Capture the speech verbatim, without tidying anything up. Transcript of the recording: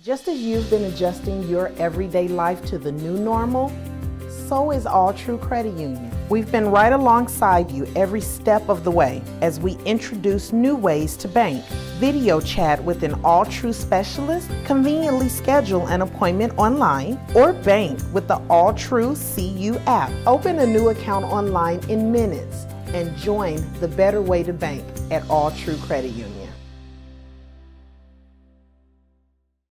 Just as you've been adjusting your everyday life to the new normal, so is Alltru Credit Union. We've been right alongside you every step of the way as we introduce new ways to bank. Video chat with an Alltru specialist, conveniently schedule an appointment online, or bank with the Alltru C U app. Open a new account online in minutes and join the better way to bank at Alltru Credit Union.